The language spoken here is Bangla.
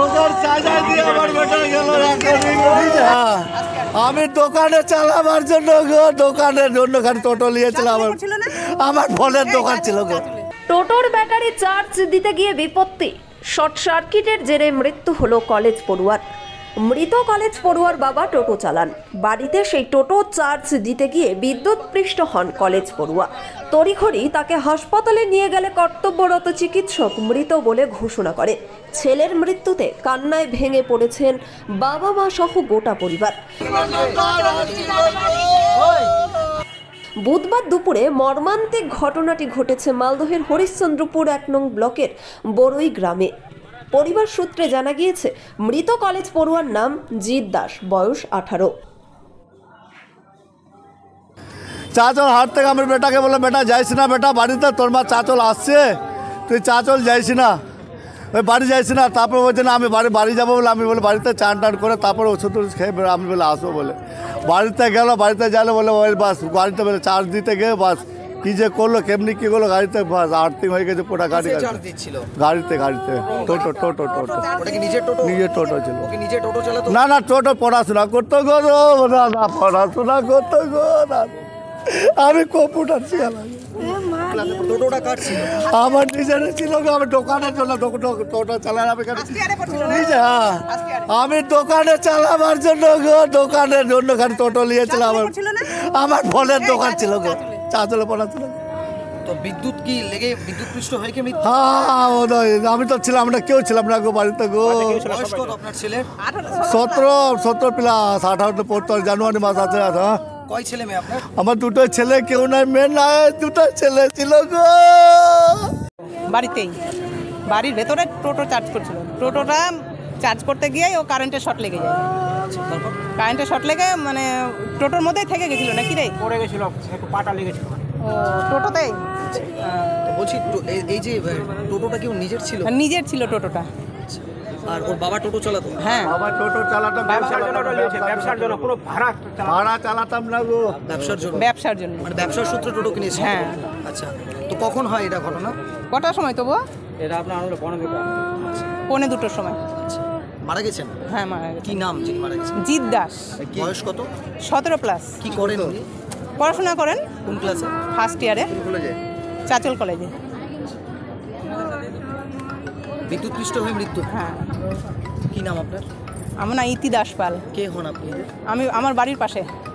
আমি দোকানে চালাবার জন্য দোকানের জন্য টোটো নিয়েছিলাম, আমার ফলের দোকান ছিল গো। টোটোর ব্যাটারি চার্জ দিতে গিয়ে বিপত্তি, শর্ট সার্কিটের জেরে মৃত্যু হলো কলেজ পড়ুয়ার। মৃত কলেজ পড়ুয়ার বাবা টোটো চালান, বাড়িতে সেই টোটো চার্জ দিতে গিয়ে বিদ্যুৎপৃষ্ট হন কলেজ পড়ুয়া। তড়িঘড়ি তাকে হাসপাতালে নিয়ে গেলে কর্তব্যরত চিকিৎসক মৃত বলে ঘোষণা করে। ছেলের মৃত্যুতে কান্নায় ভেঙে পড়েছেন বাবা মা সহ গোটা পরিবার। বুধবার দুপুরে মর্মান্তিক ঘটনাটি ঘটেছে মালদহের হরিশ্চন্দ্রপুর 1 নং ব্লকের বড়ই গ্রামে। পরিবার সূত্রে জানা গিয়েছে, মৃত কলেজ পড়ুয়ার নাম জিৎ দাস, বয়স 18। চাচল হাট থেকে আমার বেটাকে বললাম, বেটা যাইস না বেটা বাড়িতে, তোর মা চাচল আসছে, তুই চাচল যাইস না, ওই বাড়ি যাইস না। তারপরে বলছে না আমি বাড়ি যাবো বলে, আমি বলে বাড়িতে চান টান করে তারপরে ওষুধ খেয়ে আমি বলে আসবো বলে বাড়িতে গেল। বাড়িতে গেলে বলে ওই বাস গাড়িতে বলে চার্জ দিতে গিয়ে বাস কি যে করলো, কেমনি কি করলো, গাড়িতে বাস আর্থিং হয়ে গেছে পুরো গাড়ি। গাড়িতে টোটো নিজের টোটো ছিল। না না টোটো পড়াশোনা করতো গো, না পড়াশোনা করতো গো, না আমি কম্পিউটার শিখালাম। আমার নিজের ছিল, আমি দোকানের জন্য টোটো চালালাম নিজে। আমি দোকানে চালাবার জন্য দোকানের জন্য খালি টোটো নিয়েছিলাম, আমার ফলের দোকান ছিল গো, চাচলে পড়াশোনা। তো বিদ্যুৎ কি লেগে বিদ্যুৎপৃষ্ট হয়ে কি মৃত্যু? হ্যাঁ আমি তো ছিলাম না, কেউ ছিলাম না গো বাড়িতে গো। আপনার ছেলে 17 প্লাস, 18 পড়তো, জানুয়ারি মাস আছে। হ্যাঁ কয় ছেলে মেয়ে আপনার? আমার 2টো ছেলে, কেউ নাই মেয়ে নাই, 2টো ছেলে ছিল গো। বাড়িতেই বাড়ির ভেতরে টোটো চার্জ করছিল, টোটোটা চার্জ করতে গিয়ে ও কারেন্টের শর্ট লেগে যায়। কারেন্টের শর্ট লেগে মানে টোটোর মধ্যেই থেকে গেছিল নাকি রে, পড়ে গেছিল, পাটা লেগেছিল। ও টোটোতেই। বলছি এই যে টোটোটা কি নিজের ছিল? নিজের ছিল টোটোটা। আর ওর বাবা টোটো চালাতো? হ্যাঁ বাবা টোটো চালাতাম, ব্যবসার জন্য, কোনো ভাড়া চালাতাম না গো। ব্যবসার জন্য মানে ব্যবসার সূত্রে টোটো কিনেছে? হ্যাঁ। আচ্ছা, তো কখন হয় এটা ঘটনা? কটার সময় তবু? এটা আপনার 1:45-2টোর সময়। মারা গেছেন? হ্যাঁ মারা গেছে। কি নাম যিনি মারা গেছেন? জিৎ দাস। বয়স কত? 17 প্লাস। কি করেন উনি? পড়াশোনা করেন কোন ক্লাসে? ফার্স্ট ইয়ারে, চাচল কলেজে। বিদ্যুৎপৃষ্ট হয়ে মৃত্যু? হ্যাঁ। কি নাম আপনার? আমার নাম ইতি দাস পাল। কে হন আপনি? আমার বাড়ির পাশে।